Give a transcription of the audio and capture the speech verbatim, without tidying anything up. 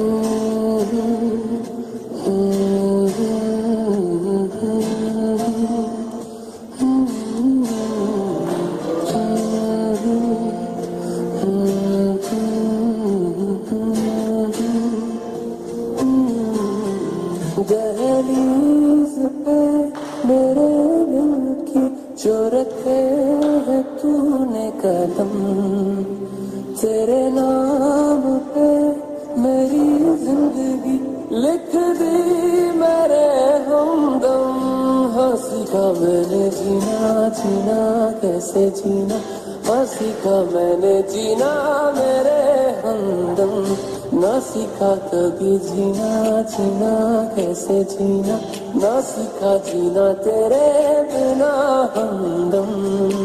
दहलीज पे मेरे दिल की जो रखे है तूने कदम, तेरे नाम पे मेरी जिंदगी लिख दी मेरे हमदम। हाँ सीखा मैंने जीना जीना कैसे जीना, हाँ सीखा मैंने जीना मेरे हमदम। ना सीखा कभी जीना जीना कैसे जीना, ना सीखा जीना तेरे बिना हमदम।